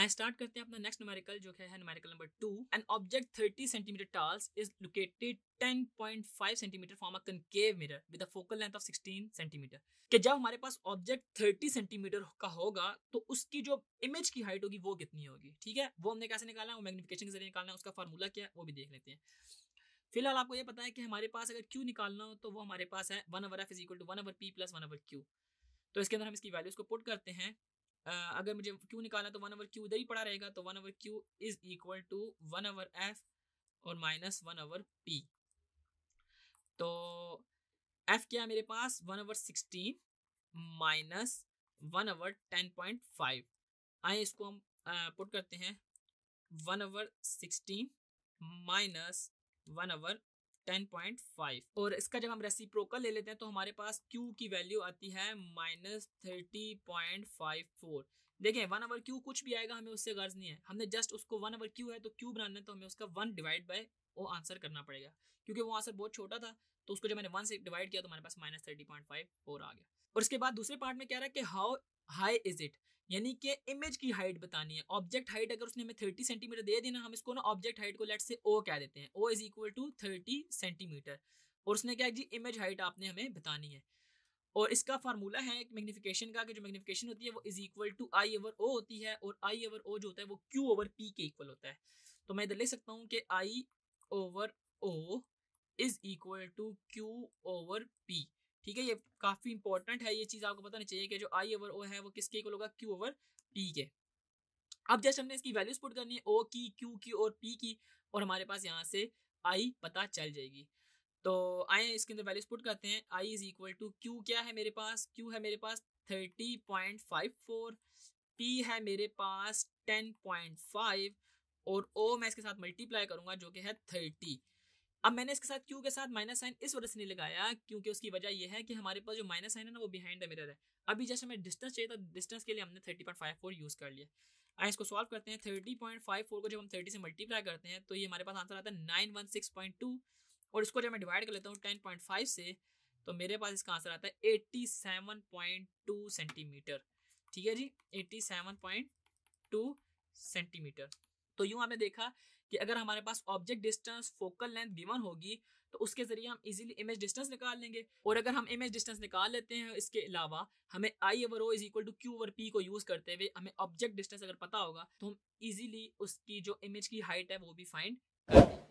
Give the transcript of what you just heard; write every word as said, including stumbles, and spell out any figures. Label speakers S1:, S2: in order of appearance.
S1: I start करते हैं अपना नेक्स्ट न्यूमेरिकल जो है numerical number two. An object thirty centimetre tall is located ten point five centimetre from a concave mirror with a focal length of sixteen centimetre. कि जब हमारे पास object thirty centimetre का होगा तो उसकी जो इमेज की हाइट होगी वो कितनी होगी, ठीक है। वो हमने कैसे निकालना है, वो मैग्निफिकेशन के जरिए निकालना है। उसका फार्मूला क्या है वो भी देख लेते हैं। फिलहाल आपको ये पता है कि हमारे पास अगर क्यू निकालना हो तो वो हमारे पास है one over F is equal to one over P plus one over Q. तो इसके अंदर हम इसकी वैल्यूज को पुट करते हैं। Uh, अगर मुझे क्यू निकालना है तो वन ओवर क्यू इधर ही पड़ा रहेगा, तो one over Q is equal to one over F और माइनस वन ओवर पी। तो एफ क्या है मेरे पास, one over sixteen minus one over ten point five. आए इसको हम पुट uh, करते हैं one over sixteen minus one over ten point five, और इसका जब हम रेसिप्रोकल ले लेते हैं तो हमारे पास Q की वैल्यू आती है minus thirty point five four. देखें वन ओवर Q कुछ भी आएगा, हमें उससे गर्ज नहीं है, हमने जस्ट उसको वन ओवर Q है तो Q बनाना है तो हमें उसका वन डिवाइड बाय वो आंसर करना पड़ेगा, क्योंकि वो आंसर बहुत छोटा था तो उसको जब मैंने वन से डिवाइड किया तो हमारे पास minus thirty point five four आ गया। और उसके बाद दूसरे पार्ट में क्या रहा है कि हाउ हाई इज इट, यानी कि इमेज की हाइट बतानी है। ऑब्जेक्ट हाइट अगर उसने हमें थर्टी सेंटीमीटर दे दी ना, हम इसको ना ऑब्जेक्ट हाइट को लेट से ओ कह देते हैं, O is equal to thirty centimetre. और उसने क्या जी इमेज हाइट आपने हमें बतानी है। और इसका फार्मूला है एक मैग्निफिकेशन का, कि जो मैग्निफिकेशन होती है वो is equal to I over O होती है, और आई ओवर ओ जो होता है वो क्यू ओवर पी के इक्वल होता है। तो मैं इधर लिख सकता हूँ कि I over O is equal to Q over P. ठीक है, ये काफी इंपॉर्टेंट है, ये चीज आपको पता नहीं चाहिए कि जो आई ओवर ओ है वो किसके इक्वल होगा, क्यू ओवर पी के। अब जस्ट हमने इसकी वैल्यूज पुट करनी है, ओ की, क्यू की और पी की, और हमारे पास यहाँ से आई पता चल जाएगी। तो आए इसके अंदर वैल्यूज पुट करते हैं। I is equal to Q क्या है मेरे पास, क्यू है मेरे पास thirty point five four, P है मेरे पास टेन पॉइंट फाइव, और ओ मैं इसके साथ मल्टीप्लाई करूंगा जो कि है थर्टी। अब मैंने इसके साथ क्यू के साथ माइनस साइन इस वजह से नहीं लगाया क्योंकि उसकी वजह यह है कि हमारे पास जो माइनस साइन है ना वो बिहाइंड द मिरर है। अभी जैसे हमें डिस्टेंस चाहिए तो डिस्टेंस के लिए हमने thirty point five four use कर लिया। आइए इसको सॉल्व करते हैं। थर्टी पॉइंट फाइव फोर को जब हम थर्टी से मल्टीप्लाई करते हैं तो ये हमारे पास आंसर आता है nine one six point two, और इसको जब मैं डिवाइड कर लेता हूँ टेन पॉइंट फाइव से तो मेरे पास इसका आंसर आता है eighty seven point two centimetre. ठीक है जी, eighty seven point two centimetre. तो यूं आपने देखा कि अगर हमारे पास object distance focal length given होगी तो उसके जरिए हम इजीली इमेज डिस्टेंस निकाल लेंगे। और अगर हम इमेज डिस्टेंस निकाल लेते हैं इसके अलावा हमें I over O is equal to Q over P को यूज करते हुए हमें ऑब्जेक्ट डिस्टेंस अगर पता होगा तो हम इजीली उसकी जो इमेज की हाइट है वो भी फाइंड कर